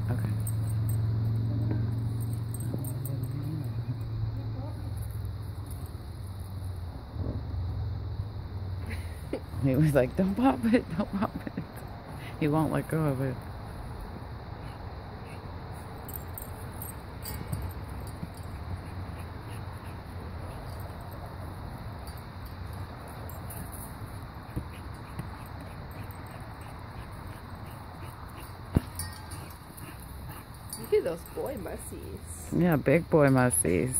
Okay. He was like, don't pop it, don't pop it. He won't let go of it. Look at those boy mussies. Yeah, big boy mussies.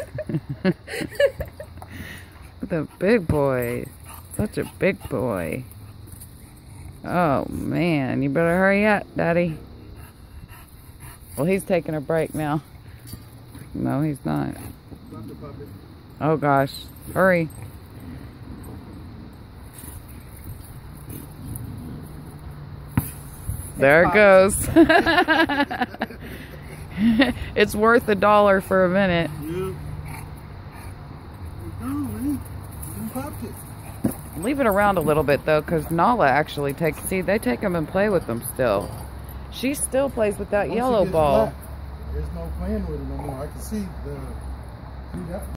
The big boy. Such a big boy. Oh man, you better hurry up, Daddy. Well, he's taking a break now. No, he's not. Oh gosh, hurry. There it goes. It's worth $1 for a minute. Leave it around a little bit though, because Nala actually takes, see, they take them and play with them still. She still plays with that yellow ball. There's no playing with it no more. I can see that.